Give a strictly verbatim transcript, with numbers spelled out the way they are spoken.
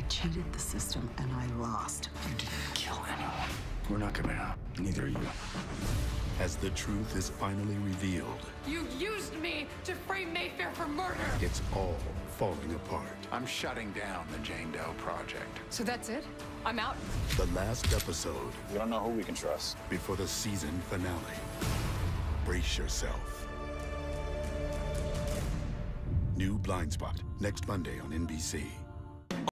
I cheated the system and I lost. You didn't kill anyone. We're not giving up. Neither are you. As the truth is finally revealed, You used me to frame Mayfair for murder! it's all falling apart. I'm shutting down the Jane Doe project. So that's it? I'm out? The last episode We don't know who we can trust. before the season finale. Brace yourself. New Blindspot, next Monday on N B C.